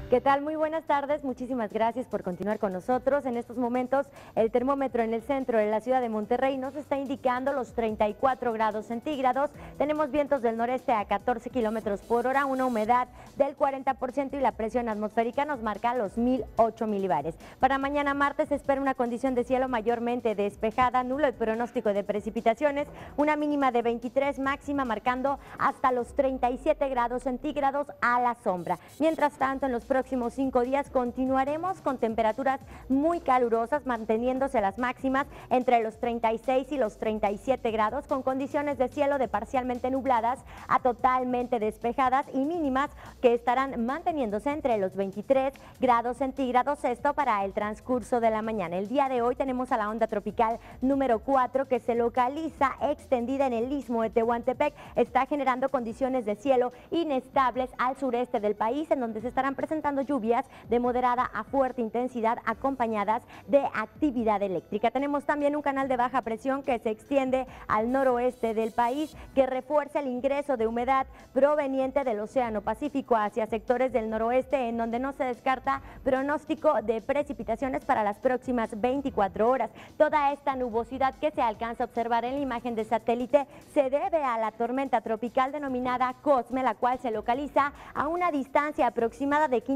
¿Qué tal? Muy buenas tardes, muchísimas gracias por continuar con nosotros. En estos momentos el termómetro en el centro de la ciudad de Monterrey nos está indicando los 34 grados centígrados. Tenemos vientos del noreste a 14 kilómetros por hora, una humedad del 40% y la presión atmosférica nos marca los 1008 milibares. Para mañana martes se espera una condición de cielo mayormente despejada, nulo el pronóstico de precipitaciones, una mínima de 23, máxima marcando hasta los 37 grados centígrados a la sombra. Mientras tanto, en los próximos 5 días continuaremos con temperaturas muy calurosas, manteniéndose las máximas entre los 36 y los 37 grados, con condiciones de cielo de parcialmente nubladas a totalmente despejadas y mínimas que estarán manteniéndose entre los 23 grados centígrados, esto para el transcurso de la mañana. El día de hoy tenemos a la onda tropical número 4 que se localiza extendida en el istmo de Tehuantepec, está generando condiciones de cielo inestables al sureste del país, en donde se estarán presentando lluvias de moderada a fuerte intensidad acompañadas de actividad eléctrica. Tenemos también un canal de baja presión que se extiende al noroeste del país, que refuerza el ingreso de humedad proveniente del Océano Pacífico hacia sectores del noroeste, en donde no se descarta pronóstico de precipitaciones para las próximas 24 horas. Toda esta nubosidad que se alcanza a observar en la imagen de satélite se debe a la tormenta tropical denominada Cosme, la cual se localiza a una distancia aproximada de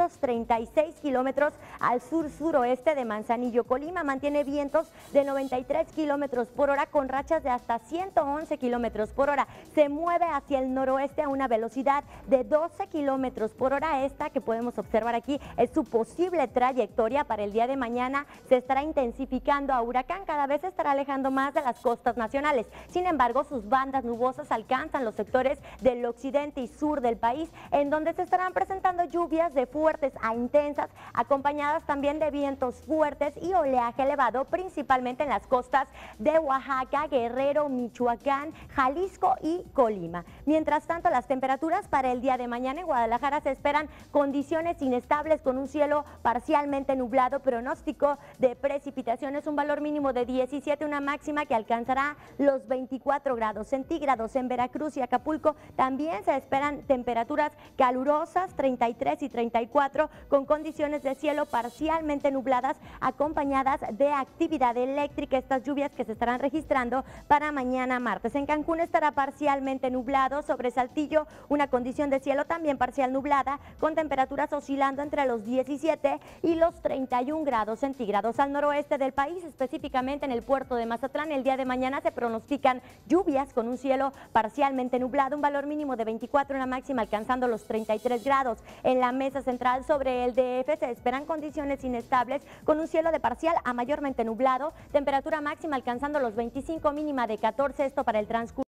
536 kilómetros al sur-suroeste de Manzanillo, Colima. Mantiene vientos de 93 kilómetros por hora con rachas de hasta 111 kilómetros por hora. Se mueve hacia el noroeste a una velocidad de 12 kilómetros por hora. Esta que podemos observar aquí es su posible trayectoria para el día de mañana. Se estará intensificando a huracán, cada vez se estará alejando más de las costas nacionales. Sin embargo, sus bandas nubosas alcanzan los sectores del occidente y sur del país, en donde se estarán presentando lluvias de fuertes a intensas, acompañadas también de vientos fuertes y oleaje elevado, principalmente en las costas de Oaxaca, Guerrero, Michoacán, Jalisco y Colima. Mientras tanto, las temperaturas para el día de mañana en Guadalajara se esperan condiciones inestables con un cielo parcialmente nublado, pronóstico de precipitaciones, un valor mínimo de 17, una máxima que alcanzará los 24 grados centígrados. En Veracruz y Acapulco también se esperan temperaturas calurosas, 33 y 34, con condiciones de cielo parcialmente nubladas acompañadas de actividad eléctrica. Estas lluvias que se estarán registrando para mañana martes. En Cancún estará parcialmente nublado, sobre Saltillo una condición de cielo también parcial nublada, con temperaturas oscilando entre los 17 y los 31 grados centígrados. Al noroeste del país, específicamente en el puerto de Mazatlán, el día de mañana se pronostican lluvias con un cielo parcialmente nublado, un valor mínimo de 24, una máxima alcanzando los 33 grados. En la mesa central sobre el DF se esperan condiciones inestables con un cielo de parcial a mayormente nublado, temperatura máxima alcanzando los 25, mínima de 14, esto para el transcurso